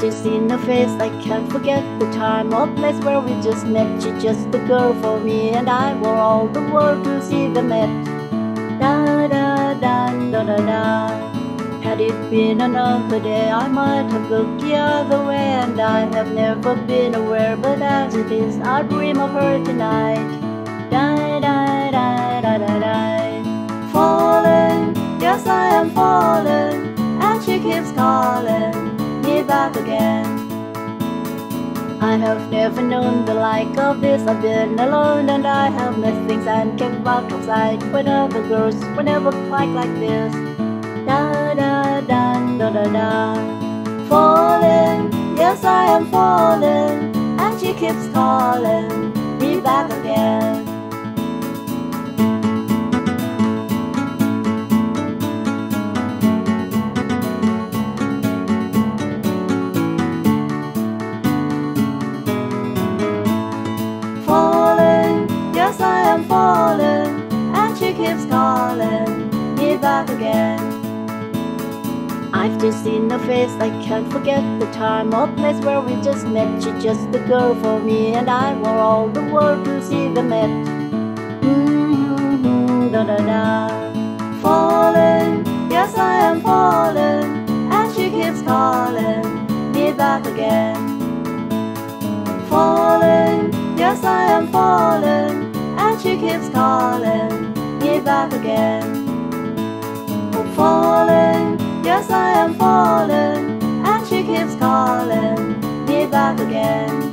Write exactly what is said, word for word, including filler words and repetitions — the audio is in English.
just seen her face, I can't forget the time or place where we just met. She's just the girl for me, and I were all the world to see them met. Da da da da da da. Had it been another day, I might have looked the other way, and I have never been aware. But as it is, I dream of her tonight. Da da da da da da. Falling, yes I am falling, and she keeps calling me back again. I have never known the like of this. I've been alone and I have met things and kept out of sight when other girls were never quite like this. Da da da da da da. Falling, yes I am falling, and she keeps calling me back again. Yes, I am falling, and she keeps calling me back again. I've just seen her face, I can't forget the time or place where we just met. She's just the girl for me, and I were all the world to see them met. Mm-hmm, da da da. Falling, yes I am falling, and she keeps calling me back again. Falling, yes I am falling, and she keeps calling me back again. Oh, falling, yes I am falling, and she keeps calling me back again.